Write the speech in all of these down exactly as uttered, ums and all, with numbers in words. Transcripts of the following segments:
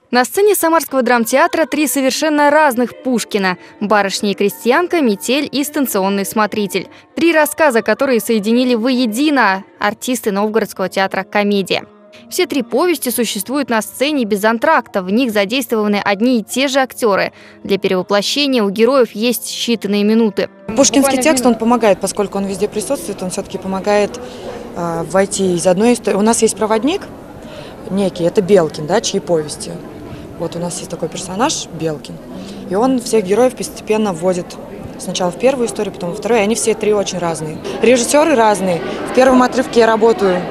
На сцене Самарского драмтеатра три совершенно разных Пушкина – «Барышня и крестьянка», «Метель» и «Станционный смотритель». Три рассказа, которые соединили воедино артисты Новгородского театра «Комедия». Все три повести существуют на сцене без антракта, в них задействованы одни и те же актеры. Для перевоплощения у героев есть считанные минуты. Пушкинский текст, он помогает, поскольку он везде присутствует, он все-таки помогает э, войти из одной истории. У нас есть проводник некий, это Белкин, да, чьи повести. Вот у нас есть такой персонаж Белкин, и он всех героев постепенно вводит сначала в первую историю, потом во вторую, и они все три очень разные. Режиссеры разные. В первом отрывке я работаю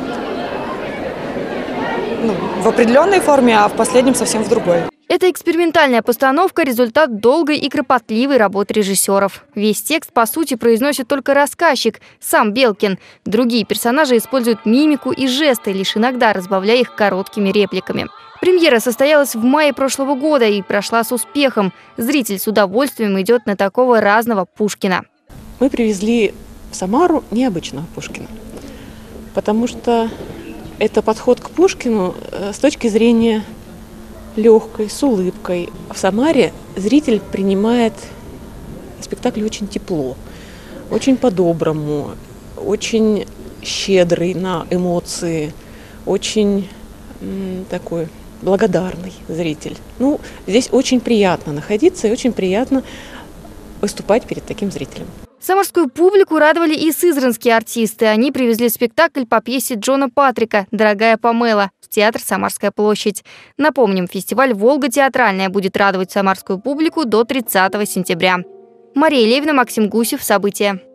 ну, в определенной форме, а в последнем совсем в другой. Это экспериментальная постановка – результат долгой и кропотливой работы режиссеров. Весь текст, по сути, произносит только рассказчик, сам Белкин. Другие персонажи используют мимику и жесты, лишь иногда разбавляя их короткими репликами. Премьера состоялась в мае прошлого года и прошла с успехом. Зритель с удовольствием идет на такого разного Пушкина. Мы привезли в Самару необычного Пушкина, потому что это подход к Пушкину с точки зрения легкой, с улыбкой. В Самаре зритель принимает спектакль очень тепло, очень по-доброму, очень щедрый на эмоции, очень м, такой благодарный зритель. Ну, здесь очень приятно находиться и очень приятно выступать перед таким зрителем. Самарскую публику радовали и сызранские артисты. Они привезли спектакль по пьесе Джона Патрика «Дорогая Памела» в театр «Самарская площадь». Напомним, фестиваль «Волга театральная» будет радовать самарскую публику до тридцатого сентября. Мария Левина, Максим Гусев. События.